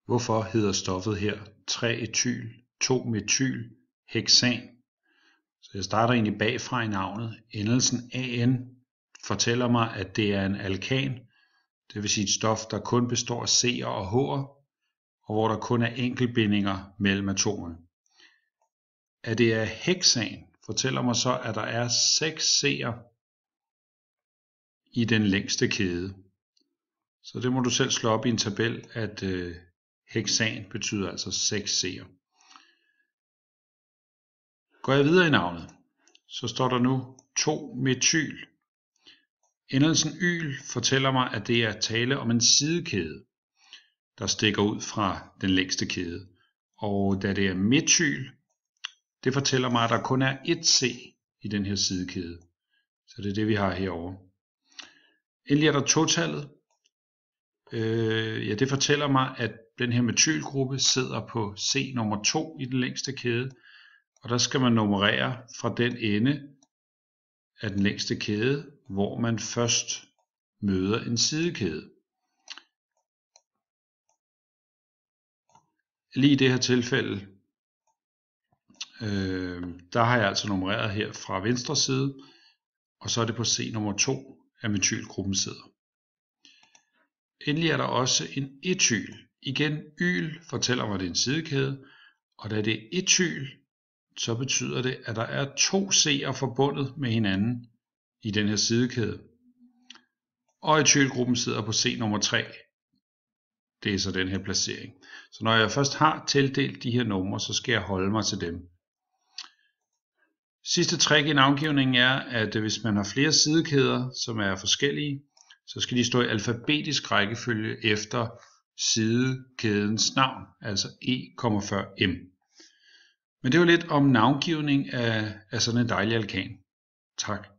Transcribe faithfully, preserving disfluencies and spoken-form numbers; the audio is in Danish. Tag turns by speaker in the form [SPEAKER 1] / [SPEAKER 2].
[SPEAKER 1] Hvorfor hedder stoffet her tre etyl to metyl heksan? Så jeg starter egentlig bagfra i navnet. Endelsen A N fortæller mig, at det er en alkan, det vil sige et stof, der kun består af C'er og H'er, og hvor der kun er enkeltbindinger mellem atomerne. At det er heksan fortæller mig så, at der er seks C'er i den længste kæde. Så det må du selv slå op i en tabel, at øh, heksan betyder altså seks C'er. Går jeg videre i navnet, så står der nu to metyl. Endelsen yl fortæller mig, at det er tale om en sidekæde, der stikker ud fra den længste kæde. Og da det er metyl, det fortæller mig, at der kun er et C i den her sidekæde. Så det er det, vi har herovre. Endelig er der totallet. Øh, ja, det fortæller mig, at den her metylgruppe sidder på C nummer to i den længste kæde. Og der skal man nummerere fra den ende af den længste kæde, hvor man først møder en sidekæde. Lige i det her tilfælde, øh, der har jeg altså nummereret her fra venstre side, og så er det på C nummer to, at metylgruppen sidder. Endelig er der også en etyl. Igen, yl fortæller mig, at det er en sidekæde, og da det er etyl, så betyder det, at der er to C'er forbundet med hinanden i den her sidekæde. Og etylgruppen sidder på C nummer tre. Det er så den her placering. Så når jeg først har tildelt de her numre, så skal jeg holde mig til dem. Sidste trick i navngivningen er, at hvis man har flere sidekæder, som er forskellige, så skal de stå i alfabetisk rækkefølge efter sidekædens navn, altså E kommer før M. Men det var lidt om navngivning af, af sådan en dejlig alkan. Tak.